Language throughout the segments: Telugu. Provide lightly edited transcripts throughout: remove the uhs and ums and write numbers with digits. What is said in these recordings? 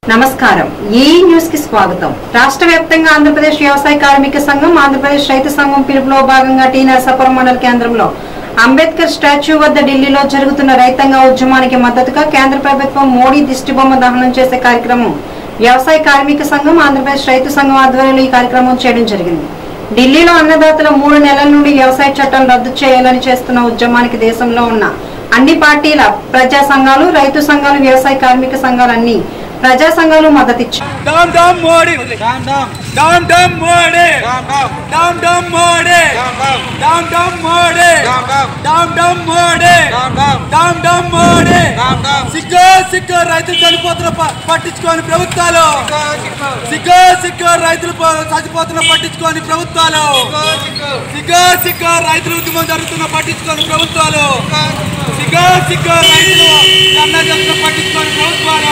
నమస్కారం ఈ న్యూస్ కి స్వాగతం। రాష్ట్ర వ్యాప్తంగా ఆంధ్రప్రదేశ్ వ్యవసాయ కార్మిక సంఘం ఆంధ్రప్రదేశ్ రైతు సంఘం పిలుపులో భాగంగా టీ నరసాపురం మండల కేంద్రంలో అంబేద్కర్ స్టాచ్యూ వద్ద ఢిల్లీలో జరుగుతున్న రైతాంగ ఉద్యమానికి మద్దతుగా కేంద్ర ప్రభుత్వం మోడీ దిష్టిబొమ్మ దహనం చేసే కార్యక్రమం వ్యవసాయ కార్మిక సంఘం ఆంధ్రప్రదేశ్ రైతు సంఘం ఆధ్వర్యంలో ఈ కార్యక్రమం చేయడం జరిగింది। ఢిల్లీలో అన్నదాతల 3 నెలల నుండి వ్యవసాయ చట్టం రద్దు చేయాలని చేస్తున్న ఉద్యమానికి దేశంలో ఉన్న అన్ని పార్టీల ప్రజా సంఘాలు రైతు సంఘాలు వ్యవసాయ కార్మిక సంఘాలు అన్ని ప్రజా సంఘాలు మద్దతిచ్చారు। రైతులు చనిపోతున్న పట్టించుకోని ప్రభుత్వాలు రైతులు చచ్చిపోతున్న పట్టించుకోని ప్రభుత్వాలు రైతుల ఉద్యమం జరుగుతున్న పట్టించుకోని ప్రభుత్వాలు రైతులు ధర్నా చేస్తున్న పట్టించుకోని ప్రభుత్వాలు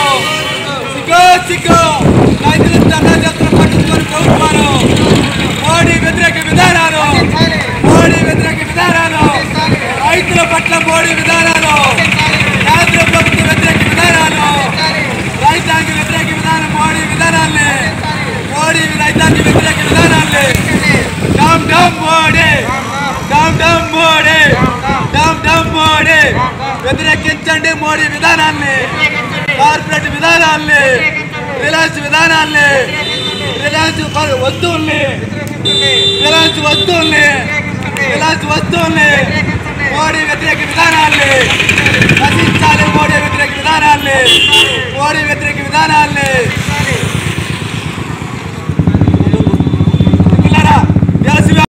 రైతులు ధర్నా చేస్తున్న పట్టించుకోని ప్రభుత్వాలు మోడీ వ్యతిరేక విధానాలు రైతుల పట్ల మోడీ విధానాలు కేంద్ర ప్రభుత్వ వ్యతిరేక విధానాలు రైతాంగ వ్యతిరేక విధానం మోడీ విధానాన్ని రైతాంగ వ్యతిరేక విధానాన్ని వ్యతిరేకించండి మోడీ విధానాన్ని కార్పొరేట్ విధానాన్ని రిలయన్స్ విధానాన్ని రిలయన్స్ వస్తువుల్ని మోడీ వ్యతిరేక విధానాన్ని నశించాలి మోడీ వ్యతిరేక విధానాన్ని